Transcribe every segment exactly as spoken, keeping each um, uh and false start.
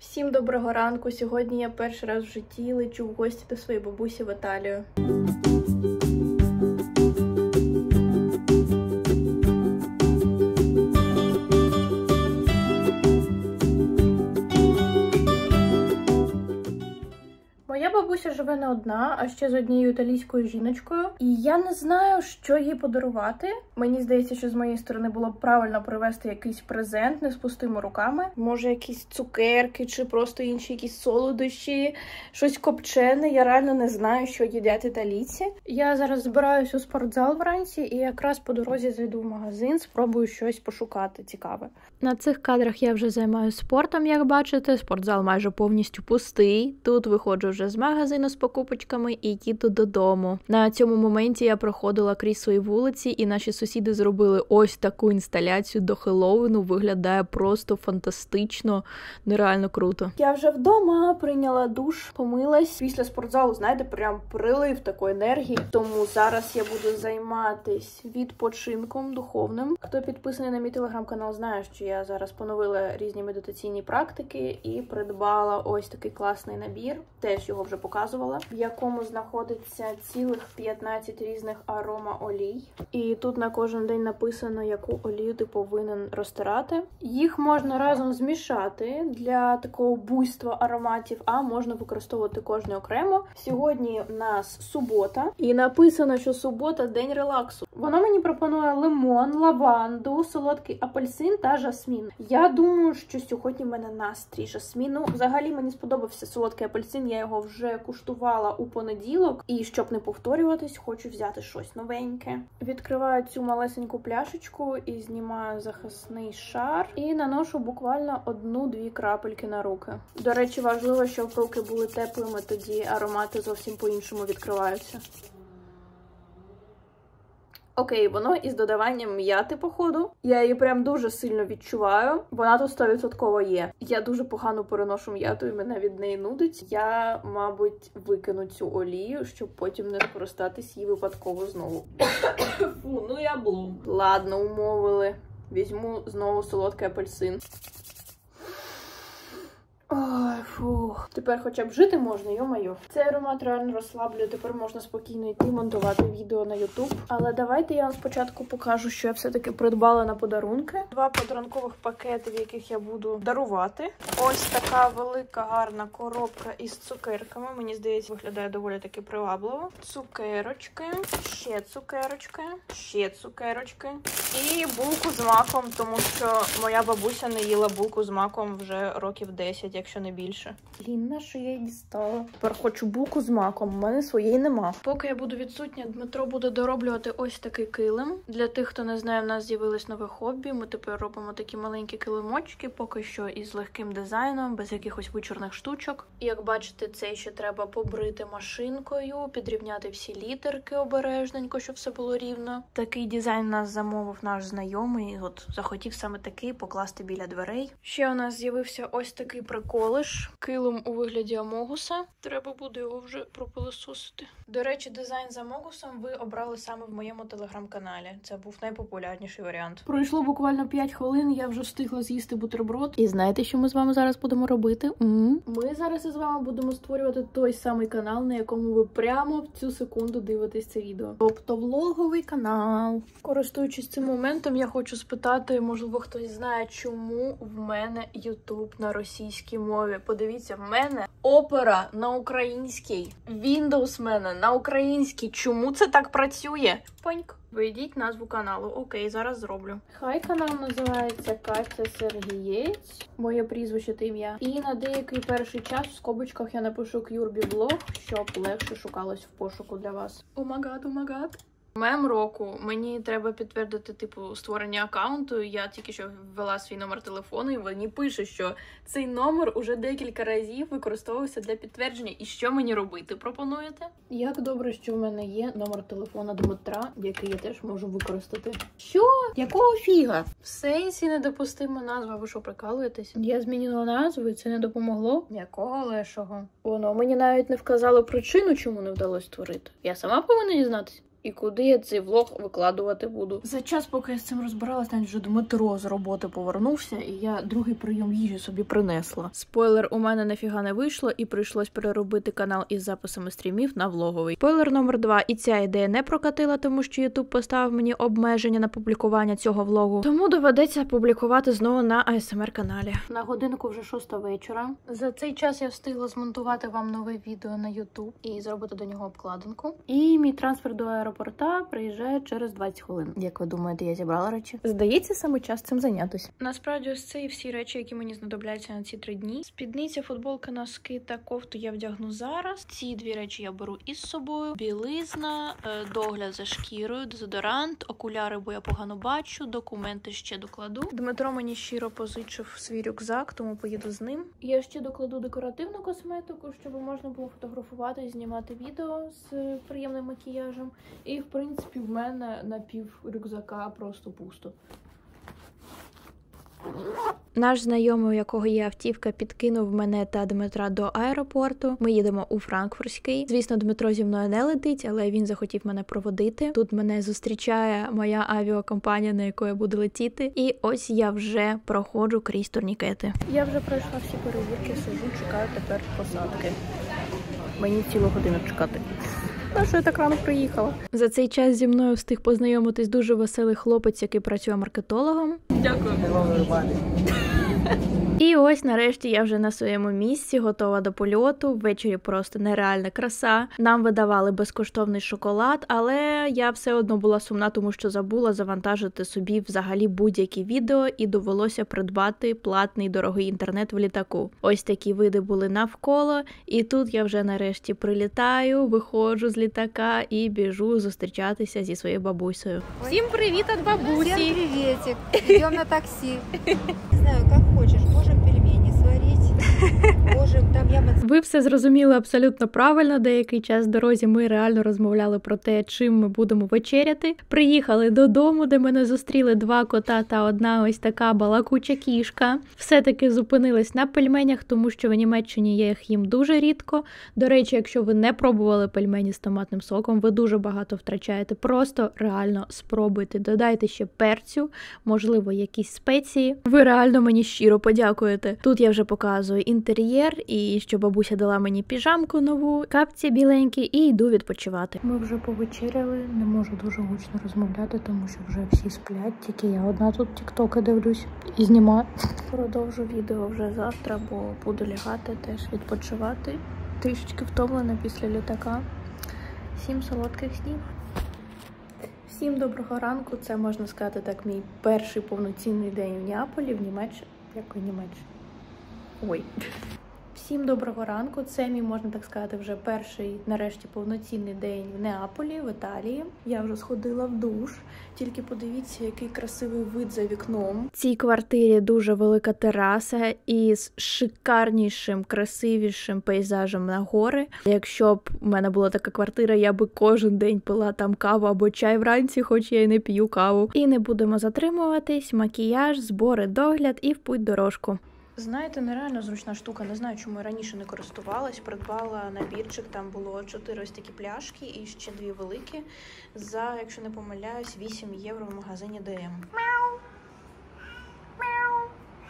Всім доброго ранку! Сьогодні я перший раз в житті лечу в гості до своєї бабусі в Італію. Моя бабуся живе не одна, а ще з однією італійською жіночкою. І я не знаю, що їй подарувати. Мені здається, що з моєї сторони було б правильно привезти якийсь презент не з пустими руками. Може, якісь цукерки чи просто інші якісь солодощі, щось копчене. Я реально не знаю, що їдять італійці. Я зараз збираюсь у спортзал вранці і якраз по дорозі зайду в магазин, спробую щось пошукати цікаве. На цих кадрах я вже займаюся спортом, як бачите. Спортзал майже повністю пустий. Тут виходжу вже з магазину з покупочками і їду додому. На цьому моменті я проходила крізь свої вулиці, і наші сусіди зробили ось таку інсталяцію до Хеллоуіну. Виглядає просто фантастично, нереально круто. Я вже вдома, прийняла душ, помилась. Після спортзалу, знаєте, прям прилив такої енергії. Тому зараз я буду займатись відпочинком духовним. Хто підписаний на мій телеграм-канал, знає, що я зараз поновила різні медитаційні практики і придбала ось такий класний набір. Теж його вже показувала, в якому знаходиться цілих п'ятнадцять різних аромаолій. І тут на кожен день написано, яку олію ти повинен розтирати. Їх можна разом змішати для такого буйства ароматів, а можна використовувати кожне окремо. Сьогодні у нас субота, і написано, що субота – день релаксу. Воно мені пропонує лимон, лаванду, солодкий апельсин та жасмін. Я думаю, що сьогодні в мене настрій жасміну. Взагалі мені сподобався солодкий апельсин, я його вже куштувала у понеділок. І щоб не повторюватись, хочу взяти щось новеньке. Відкриваю цю малесеньку пляшечку і знімаю захисний шар. І наношу буквально одну-дві крапельки на руки. До речі, важливо, щоб руки були теплими, тоді аромати зовсім по-іншому відкриваються. Окей, воно із додаванням м'яти, походу. Я її прям дуже сильно відчуваю. Вона тут сто відсотків є. Я дуже погано переношу м'яту і мене від неї нудить. Я, мабуть, викину цю олію, щоб потім не скористатись її випадково знову. Фу, ну я блум. Ладно, умовили. Візьму знову солодкий апельсин. Ой, фух. Тепер хоча б жити можна, йо-майо. Цей аромат реально розслаблює, тепер можна спокійно йти монтувати відео на ютуб. Але давайте я вам спочатку покажу, що я все-таки придбала на подарунки. Два подарункових пакети, в яких я буду дарувати. Ось така велика гарна коробка із цукерками. Мені здається, виглядає доволі таки привабливо. Цукерочки, ще цукерочки, ще цукерочки. І булку з маком, тому що моя бабуся не їла булку з маком вже років десять. Якщо не більше. Блін, на що я її дістала? Тепер хочу булку з маком, у мене своєї нема. Поки я буду відсутня, Дмитро буде дороблювати ось такий килим. Для тих, хто не знає, в нас з'явилось нове хобі. Ми тепер робимо такі маленькі килимочки, поки що із легким дизайном, без якихось вичорних штучок. І як бачите, це ще треба побрити машинкою, підрівняти всі літерки обережненько, щоб все було рівно. Такий дизайн нас замовив наш знайомий, от захотів саме такий покласти біля дверей. Ще у нас з'явився ось такий прикол. Колиш, килим у вигляді Амогуса. Треба буде його вже пропилососити. До речі, дизайн з Амогусом ви обрали саме в моєму телеграм-каналі. Це був найпопулярніший варіант. Пройшло буквально п'ять хвилин, я вже встигла з'їсти бутерброд. І знаєте, що ми з вами зараз будемо робити? М-м. Ми зараз із вами будемо створювати той самий канал, на якому ви прямо в цю секунду дивитесь це відео. Тобто влоговий канал. Користуючись цим моментом, я хочу спитати, можливо, хтось знає, чому в мене YouTube на російській мові. Подивіться, в мене Opera на українській, Windows в мене на українській. Чому це так працює? Поньк. Введіть назву каналу. Окей, зараз зроблю. Хай канал називається Катя Сергієць, моє прізвище та ім'я. І на деякий перший час в скобочках я напишу К'юрбі блог, щоб легше шукалось в пошуку для вас. Омагад, омагад. Мем року. Мені треба підтвердити, типу, створення аккаунту. Я тільки що ввела свій номер телефону, і мені пише, що цей номер уже декілька разів використовувався для підтвердження. І що мені робити, пропонуєте? Як добре, що в мене є номер телефона Дмитра, який я теж можу використати. Що? Якого фіга? В сенсі недопустима назва, ви що, прикалуєтесь? Я змінила назву, і це не допомогло? Якого лешого? Воно мені навіть не вказало причину, чому не вдалося створити. Я сама повинна дізнатися. І куди я цей влог викладувати буду? За час, поки я з цим розбиралась, навіть вже Дмитро з роботи повернувся, і я другий прийом їжі собі принесла. Спойлер, у мене нафіга не вийшло, і прийшлось переробити канал із записами стрімів на влоговий. Спойлер номер два. І ця ідея не прокатила, тому що YouTube поставив мені обмеження на публікування цього влогу. Тому доведеться публікувати знову на ей ес ем ар-каналі. На годинку вже шоста вечора. За цей час я встигла змонтувати вам нове відео на YouTube і зробити до нього обкладинку. І мій трансфер до аеропорта приїжджає через двадцять хвилин. Як ви думаєте, я зібрала речі? Здається, саме час цим зайнятися. Насправді, ось це і всі речі, які мені знадобляться на ці три дні. Спідниця, футболка, носки та кофту я вдягну зараз. Ці дві речі я беру із собою. Білизна, догляд за шкірою, дезодорант, окуляри, бо я погано бачу, документи ще докладу. Дмитро мені щиро позичив свій рюкзак, тому поїду з ним. Я ще докладу декоративну косметику, щоб можна було фотографувати і знімати відео з приємним макіяжем. І, в принципі, в мене на пів рюкзака просто пусто. Наш знайомий, у якого є автівка, підкинув мене та Дмитра до аеропорту. Ми їдемо у Франкфуртський. Звісно, Дмитро зі мною не летить, але він захотів мене проводити. Тут мене зустрічає моя авіакомпанія, на яку я буду летіти. І ось я вже проходжу крізь турнікети. Я вже пройшла всі перевірки, сижу, чекаю тепер посадки. Мені цілу годину чекати. А що я так рано приїхала? За цей час зі мною встиг познайомитись дуже веселий хлопець, який працює маркетологом. Дякую. І ось нарешті я вже на своєму місці, готова до польоту. Ввечері просто нереальна краса. Нам видавали безкоштовний шоколад, але я все одно була сумна, тому що забула завантажити собі взагалі будь-які відео і довелося придбати платний дорогий інтернет в літаку. Ось такі види були навколо, і тут я вже нарешті прилітаю, виходжу з літака і біжу зустрічатися зі своєю бабусею. Всім привіт від бабусі! Всім привітик! Йдемо на таксі. Не знаю, як хочеш, можемо пельмені сварити, можемо там я... Ви все зрозуміли абсолютно правильно. Деякий час в дорозі ми реально розмовляли про те, чим ми будемо вечеряти. Приїхали додому, де мене зустріли два кота та одна ось така балакуча кішка. Все-таки зупинились на пельменях, тому що в Німеччині я їх їм дуже рідко. До речі, якщо ви не пробували пельмені з томатним соком, ви дуже багато втрачаєте. Просто реально спробуйте. Додайте ще перцю, можливо, якісь спеції. Ви реально мені щиро подякуєте. Тут я вже показую інтер'єр і що бабуся дала мені піжамку нову, капці біленькі і йду відпочивати. Ми вже повечеряли, не можу дуже гучно розмовляти, тому що вже всі сплять, тільки я одна тут тіктоки дивлюсь і знімаю. Продовжу відео вже завтра, бо буду лягати теж відпочивати. Трішечки втомлена після літака. Всім солодких снів. Всім доброго ранку. Це, можна сказати так, мій перший повноцінний день в Неаполі, в Німеччині. Якої Німеччині? Ой. Всім доброго ранку. Це мій, можна так сказати, вже перший, нарешті, повноцінний день в Неаполі, в Італії. Я вже сходила в душ. Тільки подивіться, який красивий вид за вікном. В цій квартирі дуже велика тераса із шикарнішим, красивішим пейзажем на гори. Якщо б у мене була така квартира, я би кожен день пила там каву або чай вранці, хоч я й не п'ю каву. І не будемо затримуватись. Макіяж, збори, догляд і в путь дорожку. Знаєте, нереально зручна штука, не знаю, чому я раніше не користувалась. Придбала набірчик, там було чотири ось такі пляшки і ще дві великі. За, якщо не помиляюсь, вісім євро в магазині ді ем. Мяу. Мяу.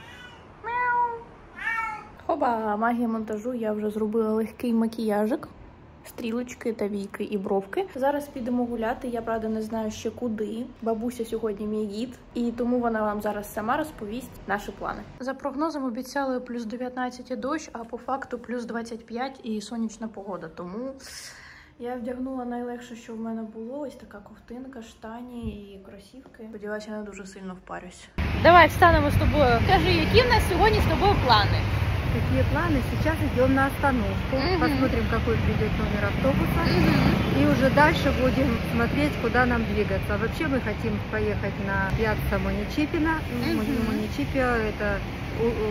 Мяу. Хоба, магія монтажу, я вже зробила легкий макіяжик. Стрілочки та війки і бровки. Зараз підемо гуляти, я, правда, не знаю ще куди. Бабуся сьогодні мій гід, і тому вона вам зараз сама розповість наші плани. За прогнозом обіцяли плюс дев'ятнадцять і дощ, а по факту плюс двадцять п'ять і сонячна погода. Тому я вдягнула найлегше, що в мене було. Ось така ковтинка, штані і кросівки. Сподіваюся, я не дуже сильно впарюсь. Давай встанемо з тобою. Кажи, які в нас сьогодні з тобою плани? Какие планы? Сейчас идем на остановку, угу. Посмотрим, какой придет номер автобуса, угу. И уже дальше будем смотреть, куда нам двигаться. Вообще мы хотим поехать на пьяцца Муничипино. Угу. Муничипио – это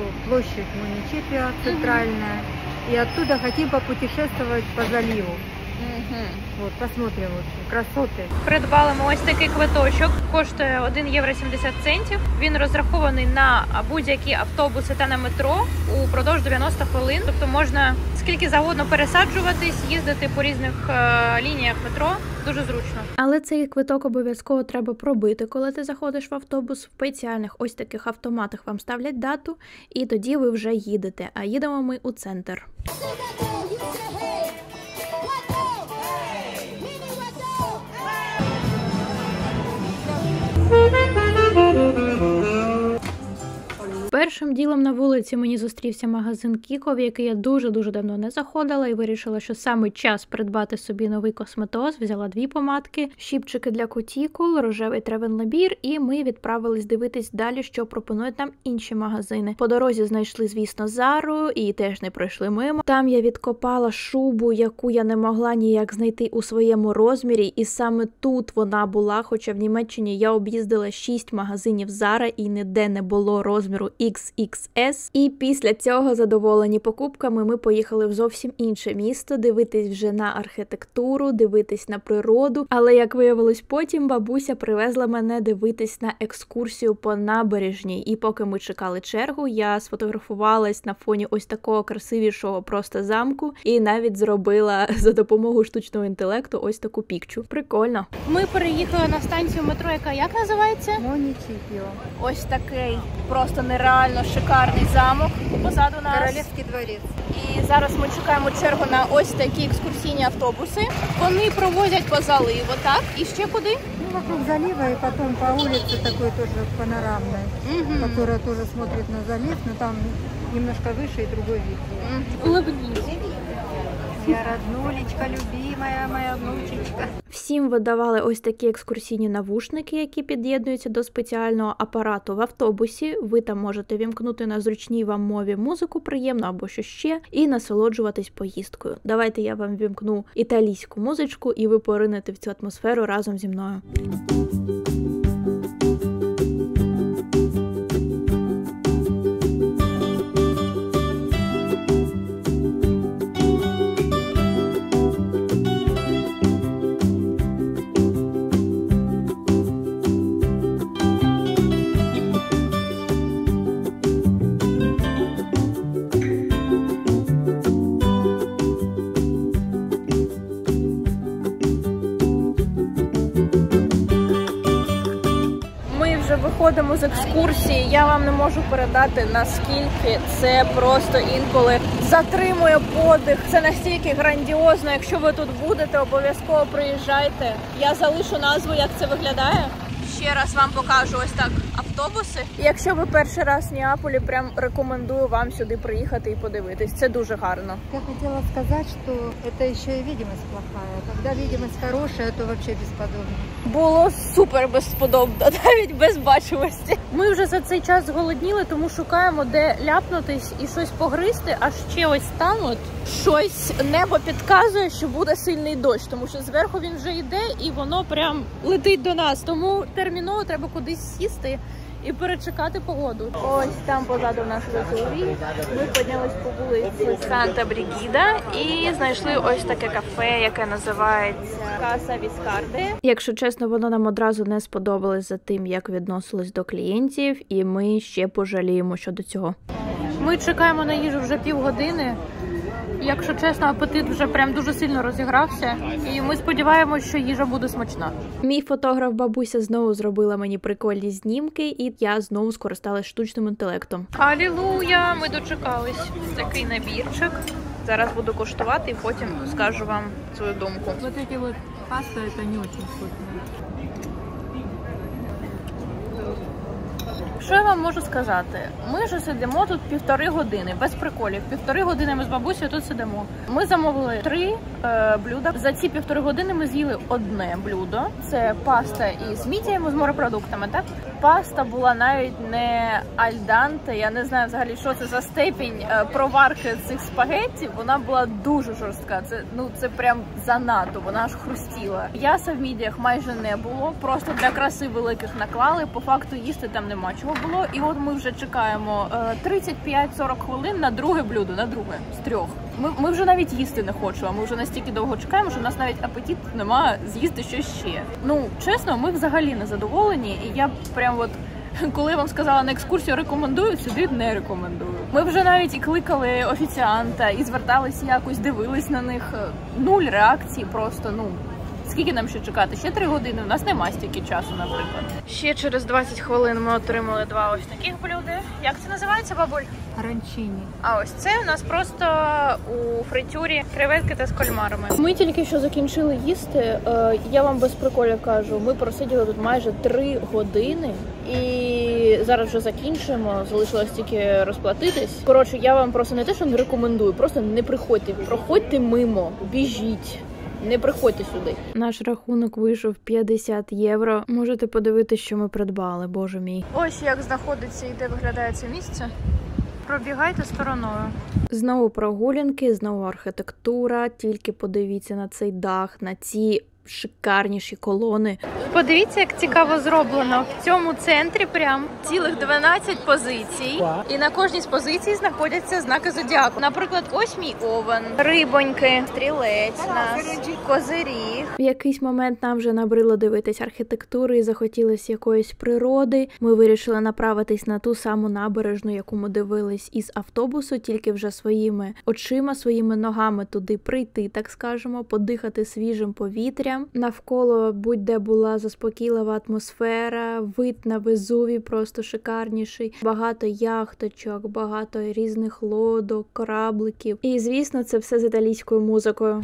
площадь Муничипио центральная, угу. И оттуда хотим попутешествовать по заливу. Угу. Вот, посмотрим, вот, красоты. Придбали ми ось такий квиточок, коштує один євро сімдесят центів. Він розрахований на будь-які автобуси та на метро упродовж дев'яноста хвилин. Тобто можна скільки завгодно пересаджуватись, їздити по різних е, лініях метро. Дуже зручно. Але цей квиток обов'язково треба пробити, коли ти заходиш в автобус. В спеціальних ось таких автоматах вам ставлять дату, і тоді ви вже їдете. А їдемо ми у центр. Першим ділом на вулиці мені зустрівся магазин Кіко, в який я дуже-дуже давно не заходила і вирішила, що саме час придбати собі новий косметоз. Взяла дві помадки, щіпчики для кутікул, рожевий тревел-набір, і ми відправились дивитись далі, що пропонують нам інші магазини. По дорозі знайшли, звісно, Зару і теж не пройшли мимо. Там я відкопала шубу, яку я не могла ніяк знайти у своєму розмірі, і саме тут вона була, хоча в Німеччині я об'їздила шість магазинів Зара і ніде не було розміру ікс ікс ес. І після цього, задоволені покупками, ми поїхали в зовсім інше місто, дивитись вже на архітектуру, дивитись на природу. Але, як виявилось потім, бабуся привезла мене дивитись на екскурсію по набережній. І поки ми чекали чергу, я сфотографувалась на фоні ось такого красивішого просто замку і навіть зробила за допомогою штучного інтелекту ось таку пікчу. Прикольно. Ми переїхали на станцію метро, яка як називається? Монічіпіо. Ось такий просто нереально шикарний замок позаду нас. Королівський дворець. І зараз ми чекаємо чергу на ось такі екскурсійні автобуси. Вони проводять по заливу, так? І ще куди? Ну, вокруг залива, и потом по улице такой тоже панорамной, Угу. которая тоже смотрит на залив, но там немножко выше и другой вид. Улыбнись. Моя роднулечка, любимая моя внучечка. Всім видавали ось такі екскурсійні навушники, які під'єднуються до спеціального апарату в автобусі. Ви там можете вімкнути на зручній вам мові музику приємну або що ще, і насолоджуватись поїздкою. Давайте я вам вімкну італійську музичку, і ви поринете в цю атмосферу разом зі мною. Виходимо з екскурсії, я вам не можу передати, наскільки це просто інколи затримує подих. Це настільки грандіозно. Якщо ви тут будете, обов'язково приїжджайте. Я залишу назву, як це виглядає. Ще раз вам покажу ось так автобуси. Якщо ви перший раз в Неаполі, прям рекомендую вам сюди приїхати і подивитись. Це дуже гарно. Я хотела сказать, что это еще и видимость плохая. Когда видимость хорошая, то вообще бесподобно. Було супер безподобно, навіть без бачимості. Ми вже за цей час зголодніли, тому шукаємо, де ляпнутись і щось погризти. А ще ось там от щось небо підказує, що буде сильний дощ, тому що зверху він вже йде і воно прям летить до нас. Тому терміново треба кудись сісти і перечекати погоду. Ось там позаду нас Везувій. Ми піднялись по вулиці Санта-Брігіда і знайшли ось таке кафе, яке називається Каса Віскарде. Якщо чесно, воно нам одразу не сподобалось за тим, як відносилось до клієнтів, і ми ще пожаліємо щодо цього. Ми чекаємо на їжу вже півгодини. Якщо чесно, апетит вже прям дуже сильно розігрався, і ми сподіваємося, що їжа буде смачна. Мій фотограф бабуся знову зробила мені прикольні знімки, і я знову скористалась штучним інтелектом. Алілуя! Ми дочекались. Такий набірчик. Зараз буду коштувати і потім скажу вам свою думку. Вот эти вот паста, это не очень вкусно. Що я вам можу сказати? Ми вже сидимо тут півтори години, без приколів. Півтори години ми з бабусею тут сидимо. Ми замовили три е, блюда. За ці півтори години ми з'їли одне блюдо. Це паста із мідіями, з морепродуктами, так? Паста була навіть не альданте. Я не знаю взагалі, що це за степінь е, проварки цих спагеттів. Вона була дуже жорстка. Це, ну, це прям занадто, вона аж хрустіла. М'яса в мідіях майже не було. Просто для краси великих наклали. По факту їсти там нема чого було. І от ми вже чекаємо тридцять п'ять сорок хвилин на друге блюдо, на друге з трьох. Ми, ми вже навіть їсти не хочемо, ми вже настільки довго чекаємо, що у нас навіть апетит немає з'їсти щось ще. Ну, чесно, ми взагалі не задоволені, і я прям от, коли я вам сказала на екскурсію рекомендую, сюди не рекомендую. Ми вже навіть і кликали офіціанта, і зверталися якось, дивились на них. Нуль реакцій просто, ну, скільки нам ще чекати? Ще три години, у нас немає стільки часу, наприклад. Ще через двадцять хвилин ми отримали два ось таких блюди. Як це називається, бабуль? Ранчині. А ось це у нас просто у фритюрі креветки та з кальмарами. Ми тільки що закінчили їсти. Я вам без приколів кажу, ми просиділи тут майже три години. І зараз вже закінчуємо, залишилось тільки розплатитись. Коротше, я вам просто не те, що не рекомендую, просто не приходьте. Проходьте мимо, біжіть. Не приходьте сюди. Наш рахунок вийшов п'ятдесят євро. Можете подивитися, що ми придбали, боже мій. Ось як знаходиться і де виглядає це місце. Пробігайте стороною. Знову прогулянки, знову архітектура. Тільки подивіться на цей дах, на ці шикарніші колони. Подивіться, як цікаво зроблено. В цьому центрі прям цілих дванадцять позицій. І на кожній з позицій знаходяться знаки зодіаку. Наприклад, ось мій овен, рибоньки, стрілець, нас, козиріг. В якийсь момент нам вже набрило дивитись архітектуру і захотілося якоїсь природи. Ми вирішили направитись на ту саму набережну, яку ми дивились із автобусу, тільки вже своїми очима, своїми ногами туди прийти, так скажемо, подихати свіжим повітрям. Навколо будь-де була заспокійлива атмосфера, вид на Везувій просто шикарніший, багато яхточок, багато різних лодок, корабликів. І, звісно, це все з італійською музикою.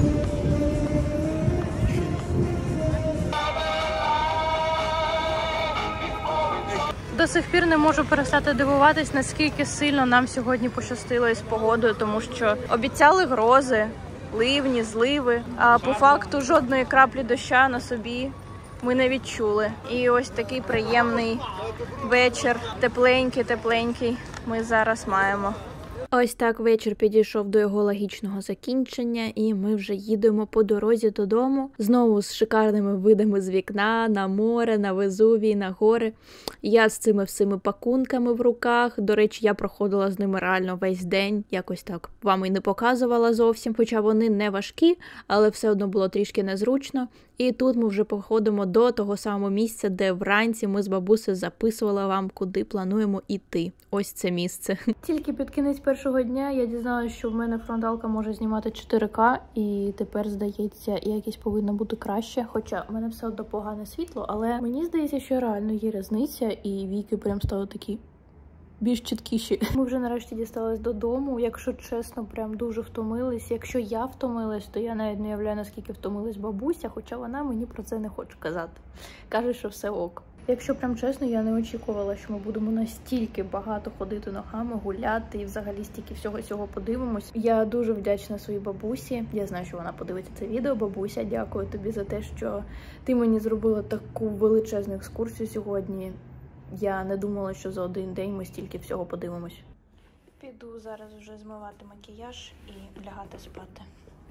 До сих пір не можу перестати дивуватись, наскільки сильно нам сьогодні пощастило із погодою, тому що обіцяли грози, ливні, зливи, а по факту жодної краплі доща на собі ми не відчули. І ось такий приємний вечір, тепленький-тепленький ми зараз маємо. Ось так вечір підійшов до його логічного закінчення, і ми вже їдемо по дорозі додому. Знову з шикарними видами з вікна, на море, на Везувій, на гори. Я з цими всіми пакунками в руках. До речі, я проходила з ними реально весь день. Якось так вам і не показувала зовсім, хоча вони не важкі, але все одно було трішки незручно. І тут ми вже походимо до того самого місця, де вранці ми з бабусею записували вам, куди плануємо йти. Ось це місце. Тільки під кінець першого дня я дізналася, що в мене фронталка може знімати чотири ка, і тепер, здається, якість повинна бути краще. Хоча в мене все одно погане світло, але мені здається, що реально є різниця, і віки прям стали такі більш чіткіші. Ми вже нарешті дістались додому. Якщо чесно, прям дуже втомились. Якщо я втомилась, то я навіть не уявляю, наскільки втомилась бабуся, хоча вона мені про це не хоче казати. Каже, що все ок. Якщо прям чесно, я не очікувала, що ми будемо настільки багато ходити ногами, гуляти і взагалі стільки всього цього подивимось. Я дуже вдячна своїй бабусі. Я знаю, що вона подивиться це відео. Бабуся, дякую тобі за те, що ти мені зробила таку величезну екскурсію сьогодні. Я не думала, що за один день ми стільки всього подивимось. Піду зараз вже змивати макіяж і лягати спати.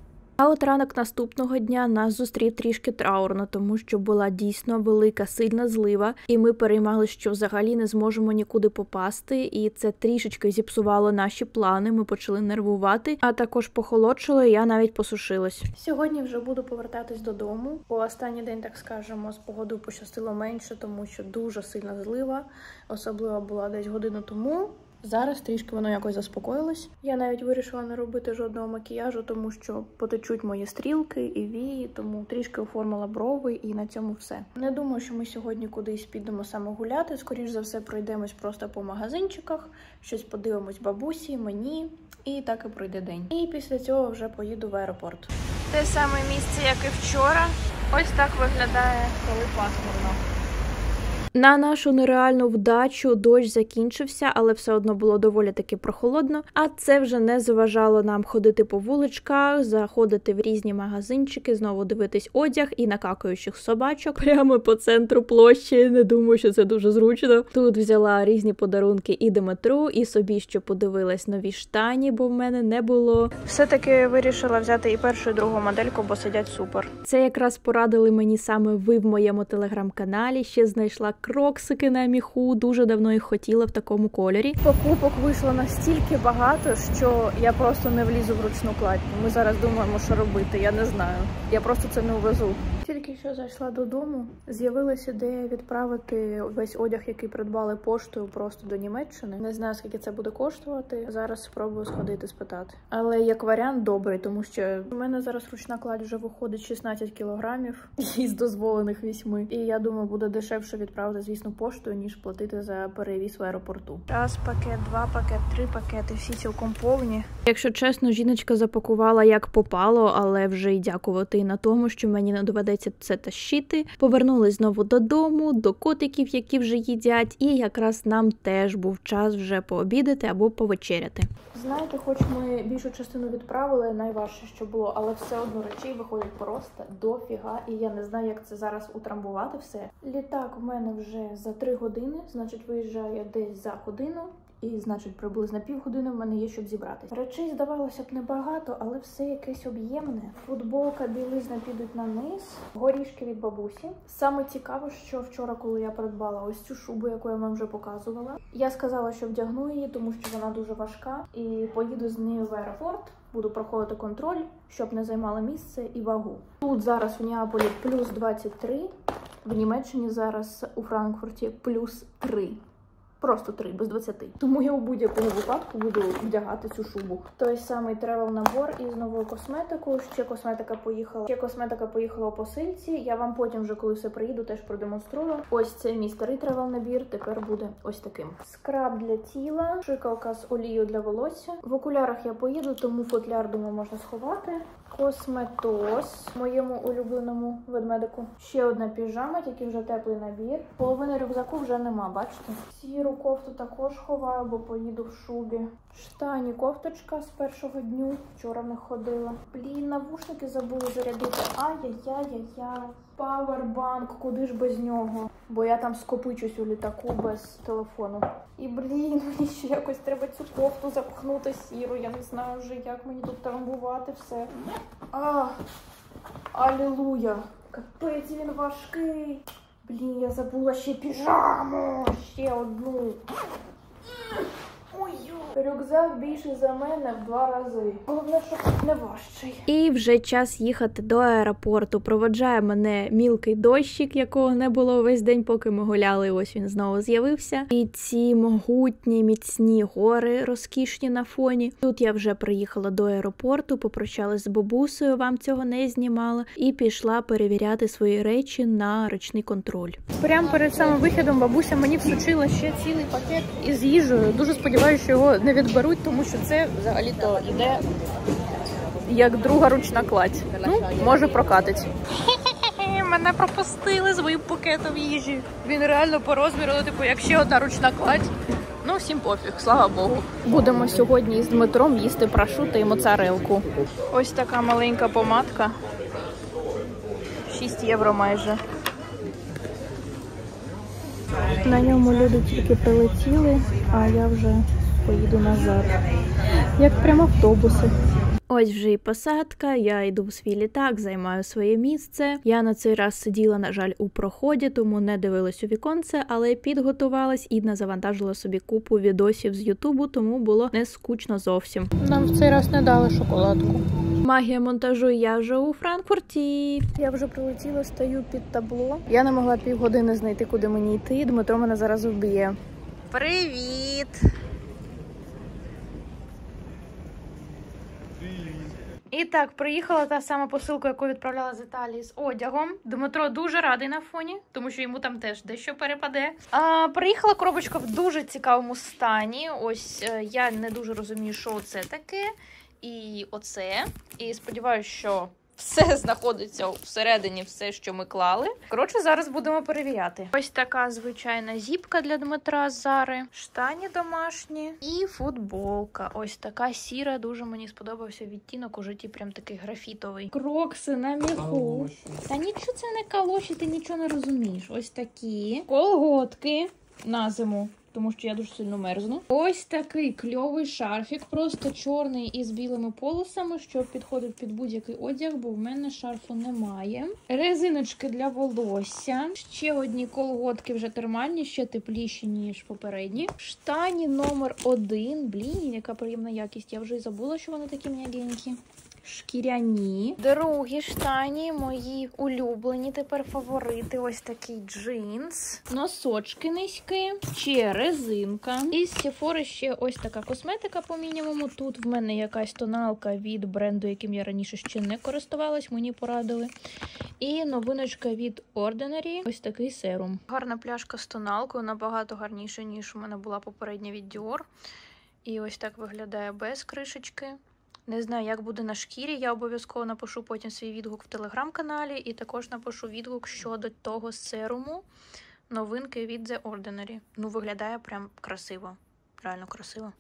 А от ранок наступного дня нас зустрів трішки траурно, тому що була дійсно велика, сильна злива, і ми переймалися, що взагалі не зможемо нікуди попасти, і це трішечки зіпсувало наші плани, ми почали нервувати, а також похолодшило, і я навіть посушилась. Сьогодні вже буду повертатись додому, бо останній день, так скажемо, з погодою пощастило менше, тому що дуже сильна злива, особливо була десь годину тому. Зараз трішки воно якось заспокоїлось. Я навіть вирішила не робити жодного макіяжу, тому що потечуть мої стрілки і вії, тому трішки оформила брови і на цьому все. Не думаю, що ми сьогодні кудись підемо саме гуляти. Скоріш за все пройдемось просто по магазинчиках, щось подивимось бабусі, мені, і так і пройде день. І після цього вже поїду в аеропорт. Те саме місце, як і вчора. Ось так виглядає, коли пасмурно. На нашу нереальну вдачу дощ закінчився, але все одно було доволі таки прохолодно. А це вже не заважало нам ходити по вуличках, заходити в різні магазинчики, знову дивитись одяг і накакаючих собачок прямо по центру площі. Не думаю, що це дуже зручно. Тут взяла різні подарунки і Димитру, і собі, що подивилась нові штані, бо в мене не було. Все-таки вирішила взяти і першу, і другу модельку, бо сидять супер. Це якраз порадили мені саме ви в моєму телеграм-каналі. Ще знайшла кроксики на міху, дуже давно їх хотіла в такому кольорі. Покупок вийшло настільки багато, що я просто не влізу в ручну кладь. Ми зараз думаємо, що робити, я не знаю. Я просто це не увезу. Тільки що зайшла додому, з'явилася ідея відправити весь одяг, який придбали поштою, просто до Німеччини. Не знаю, скільки це буде коштувати. Зараз спробую сходити спитати. Але як варіант добрий, тому що у мене зараз ручна кладь вже виходить шістнадцять кілограмів із дозволених вісьми. І я думаю, буде дешевше відправити, звісно, поштою, ніж платити за перевіз в аеропорту. Раз пакет, два пакет, три пакети, всі цілком повні. Якщо чесно, жіночка запакувала як попало, але вже й дякувати і на тому, що мені не доведеться це тащити. Повернулись знову додому, до котиків, які вже їдять, і якраз нам теж був час вже пообідати або повечеряти. Знаєте, хоч ми більшу частину відправили, найважче, що було, але все одно речей виходить просто дофіга, і я не знаю, як це зараз утрамбувати все. Літак в мене вже за три години, значить виїжджає десь за годину. І, значить, приблизно півгодини в мене є, щоб зібратися. Речей, здавалося б, небагато, але все якесь об'ємне. Футболка, білизна підуть на низ, горішки від бабусі. Саме цікаво, що вчора, коли я придбала ось цю шубу, яку я вам вже показувала, я сказала, що вдягну її, тому що вона дуже важка, і поїду з нею в аеропорт. Буду проходити контроль, щоб не займала місце і вагу. Тут зараз в Неаполі плюс двадцять три, в Німеччині зараз у Франкфурті плюс три. Просто три, без двадцяти. Тому я у будь-якому випадку буду вдягати цю шубу. Той самий тревел-набор із новою косметикою. Ще косметика поїхала. Ще косметика поїхала у посильці. Я вам потім вже, коли все приїду, теж продемонструю. Ось це мій старий тревел-набір. Тепер буде ось таким. Скраб для тіла, шикалка з олією для волосся. В окулярах я поїду, тому футляр, думаю, можна сховати. Косметоз моєму улюбленому ведмедику. Ще одна піжама, тільки вже теплий набір. Половини рюкзаку вже нема, бачите? Сіру кофту також ховаю, бо поїду в шубі. Штані кофточка з першого дню. Вчора в них ходила. Блін, навушники забули зарядити. Ай-яй-яй-яй-яй. Пауербанк, куди ж без нього? Бо я там скопичусь у літаку без телефону. І, блін, мені ще якось треба цю кофту запхнути сіру. Я не знаю вже, як мені тут трамбувати все. А, алілуя. Капець, він важкий. Блін, я забула ще піжаму. Ще одну. Ой-ой. Рюкзак більший за мене в два рази. Головне, щоб не важчий. І вже час їхати до аеропорту. Проводжає мене мілкий дощик, якого не було весь день, поки ми гуляли. Ось він знову з'явився. І ці могутні, міцні гори, розкішні на фоні. Тут я вже приїхала до аеропорту, попрощалась з бабусею, вам цього не знімала, і пішла перевіряти свої речі на ручний контроль. Прямо перед самим вихідом бабуся мені всучила ще цілий пакет із їжею. Дуже сподіваюся, що його не відберуть, тому що це взагалі-то йде як друга ручна кладь. Ну, може прокатить. Мене пропустили з моїм пакетом їжі. Він реально по розміру, ну, типу, як ще одна ручна кладь. Ну, всім пофіг, слава Богу. Будемо сьогодні з Дмитром їсти прошутто і моцарелку. Ось така маленька помадка. шість євро майже. На ньому люди тільки прилетіли, а я вже поїду назад. Як прямо автобуси. Ось вже і посадка, я йду в свій літак, займаю своє місце. Я на цей раз сиділа, на жаль, у проході, тому не дивилась у віконце, але підготувалась і завантажила собі купу відосів з Ютубу, тому було не скучно зовсім. Нам в цей раз не дали шоколадку. Магія монтажу, я вже у Франкфурті. Я вже прилетіла, стою під табло. Я не могла півгодини знайти, куди мені йти. Дмитро мене зараз вб'є. Привіт! І так, приїхала та сама посилка, яку відправляла з Італії з одягом. Дмитро дуже радий на фоні, тому що йому там теж дещо перепаде. А, приїхала коробочка в дуже цікавому стані. Ось е, я не дуже розумію, що це таке. І оце. І сподіваюся, що все знаходиться всередині, все, що ми клали. Коротше, зараз будемо перевіряти. Ось така звичайна зіпка для Дмитра з Зари. Штані домашні. І футболка. Ось така сіра. Дуже мені сподобався відтінок. У житті прям такий графітовий. Крокси на міху. Та нічого це не калоші, ти нічого не розумієш. Ось такі. Колготки на зиму. тому що я дуже сильно мерзну. Ось такий кльовий шарфік, просто чорний із білими полосами, щоб підходив під будь-який одяг, бо в мене шарфу немає. Резиночки для волосся. Ще одні колготки вже термальні, ще тепліші, ніж попередні. Штані номер один. Блін, яка приємна якість. Я вже й забула, що вони такі м'ягенькі. Шкіряні. Другі штані, мої улюблені тепер фаворити. Ось такий джинс. Носочки низькі. Ще резинка. І з Sephora ще ось така косметика по мінімуму. Тут в мене якась тоналка від бренду, яким я раніше ще не користувалась, мені порадили. І новиночка від Ordinary. Ось такий серум. Гарна пляшка з тоналкою, набагато гарніша, ніж у мене була попередня від Dior. І ось так виглядає без кришечки. Не знаю, як буде на шкірі, я обов'язково напишу потім свій відгук в телеграм-каналі і також напишу відгук щодо того серуму, новинки від The Ordinary. Ну, виглядає прям красиво, реально красиво.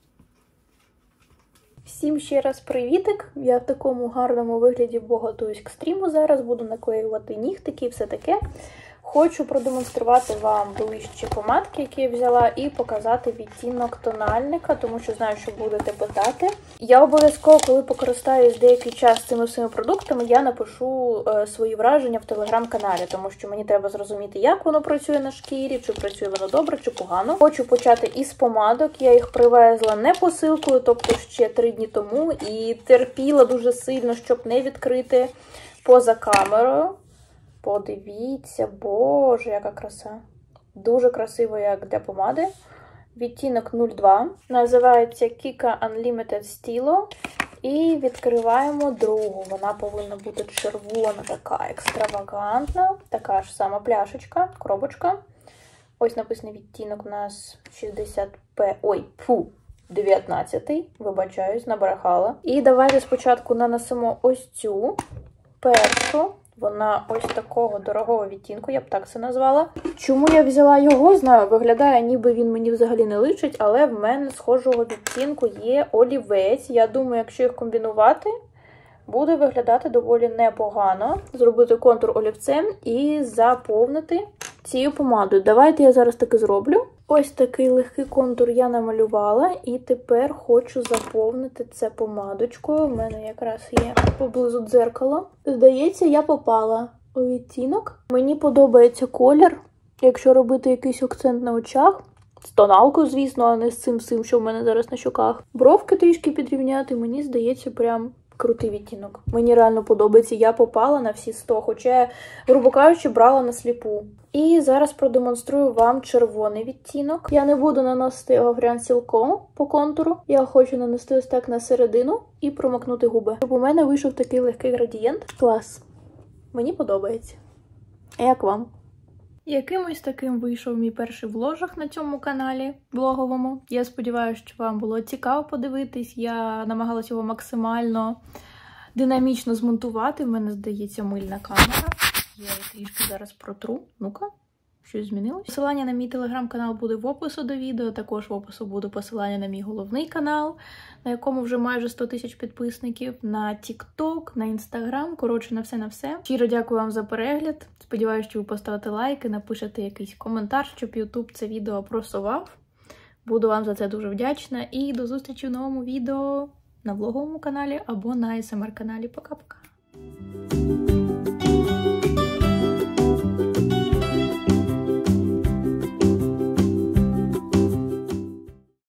Всім ще раз привітик, я в такому гарному вигляді готуюсь к стріму зараз, буду наклеювати нігтики і все таке. Хочу продемонструвати вам ближче помадки, які я взяла, і показати відтінок тональника, тому що знаю, що будете питати. Я обов'язково, коли покористаюсь деякий час цими всіми продуктами, я напишу е, свої враження в телеграм-каналі, тому що мені треба зрозуміти, як воно працює на шкірі, чи працює воно добре, чи погано. Хочу почати із помадок, я їх привезла не посилкою, тобто ще три дні тому, і терпіла дуже сильно, щоб не відкрити поза камерою. Подивіться, боже, яка краса. Дуже красиво, як для помади. Відтінок нуль два. Називається Kika Unlimited Stilo. І відкриваємо другу. Вона повинна бути червона, така екстравагантна. Така ж сама пляшечка, коробочка. Ось написаний відтінок у нас шістдесят пі. Ой, фу, дев'ятнадцятий. Вибачаюсь, набрехала. І давайте спочатку нанесемо ось цю першу. Вона ось такого дорогого відтінку, я б так це назвала. Чому я взяла його, знаю, виглядає, ніби він мені взагалі не личить, але в мене схожого відтінку є олівець. Я думаю, якщо їх комбінувати, буде виглядати доволі непогано. Зробити контур олівцем і заповнити цією помадою. Давайте я зараз таки зроблю. Ось такий легкий контур я намалювала, і тепер хочу заповнити це помадочкою. У мене якраз є поблизу дзеркало. Здається, я попала у відтінок. Мені подобається колір, якщо робити якийсь акцент на очах. З тоналкою, звісно, а не з цим всім, що в мене зараз на щоках. Бровки трішки підрівняти, мені здається, прям крутий відтінок. Мені реально подобається, я попала на всі сто, хоча я, грубо кажучи, брала на сліпу. І зараз продемонструю вам червоний відтінок. Я не буду наносити його прям цілком по контуру. Я хочу нанести ось так на середину і промокнути губи. Щоб у мене вийшов такий легкий градієнт. Клас. Мені подобається. А як вам? Якимось таким вийшов мій перший вложик на цьому каналі блоговому. Я сподіваюся, що вам було цікаво подивитись. Я намагалася його максимально динамічно змонтувати. В мене, здається, мильна камера. Я її трішки зараз протру. Ну-ка, щось змінилось. Посилання на мій телеграм-канал буде в опису до відео. Також в опису буде посилання на мій головний канал, на якому вже майже сто тисяч підписників, на тік-ток, на інстаграм. Коротше, на все на все. Щиро дякую вам за перегляд. Сподіваюся, що ви поставите лайки, напишете якийсь коментар, щоб YouTube це відео просував. Буду вам за це дуже вдячна. І до зустрічі в новому відео на влоговому каналі або на ес ем ар-каналі. Пока-пока.